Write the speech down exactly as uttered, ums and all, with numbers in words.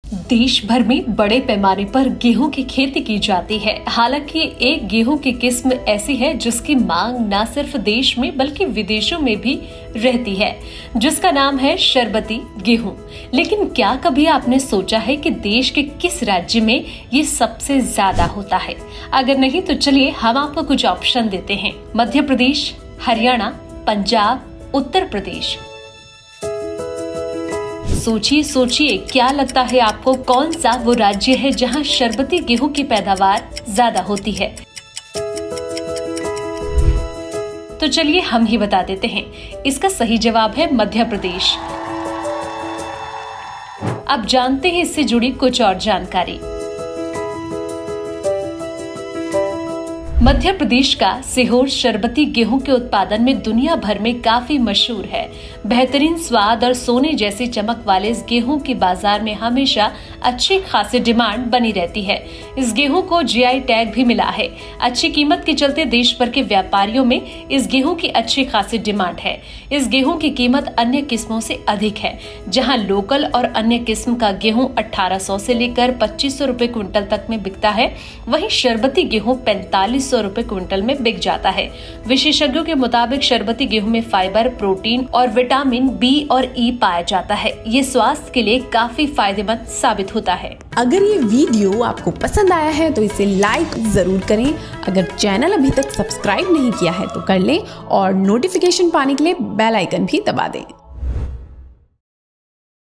देश भर में बड़े पैमाने पर गेहूं की खेती की जाती है। हालांकि एक गेहूं की किस्म ऐसी है जिसकी मांग न सिर्फ देश में बल्कि विदेशों में भी रहती है, जिसका नाम है शरबती गेहूं। लेकिन क्या कभी आपने सोचा है कि देश के किस राज्य में ये सबसे ज्यादा होता है? अगर नहीं तो चलिए हम आपको कुछ ऑप्शन देते हैं। मध्य प्रदेश, हरियाणा, पंजाब, उत्तर प्रदेश। सोचिए सोचिए, क्या लगता है आपको कौन सा वो राज्य है जहां शरबती गेहूं की पैदावार ज्यादा होती है? तो चलिए हम ही बता देते हैं। इसका सही जवाब है मध्य प्रदेश। अब जानते हैं इससे जुड़ी कुछ और जानकारी। मध्य प्रदेश का सीहोर शरबती गेहूं के उत्पादन में दुनिया भर में काफी मशहूर है। बेहतरीन स्वाद और सोने जैसी चमक वाले इस गेहूं की बाजार में हमेशा अच्छी खासी डिमांड बनी रहती है। इस गेहूं को जीआई टैग भी मिला है। अच्छी कीमत के चलते देश भर के व्यापारियों में इस गेहूं की अच्छी खासी डिमांड है। इस गेहूं की कीमत अन्य किस्मों से अधिक है। जहां लोकल और अन्य किस्म का गेहूं अठारह सौ से लेकर पच्चीस सौ रुपए क्विंटल तक में बिकता है, वहीं शरबती गेहूं पैंतालीस सौ रुपए क्विंटल में बिक जाता है। विशेषज्ञों के मुताबिक शरबती गेहूं में फाइबर, प्रोटीन और विटामिन बी और ई पाया जाता है। ये स्वास्थ्य के लिए काफी फायदेमंद साबित होता है। अगर ये वीडियो आपको पसंद आया है तो इसे लाइक जरूर करें। अगर चैनल अभी तक सब्सक्राइब नहीं किया है तो कर लें और नोटिफिकेशन पाने के लिए बेल आइकन भी दबा दें।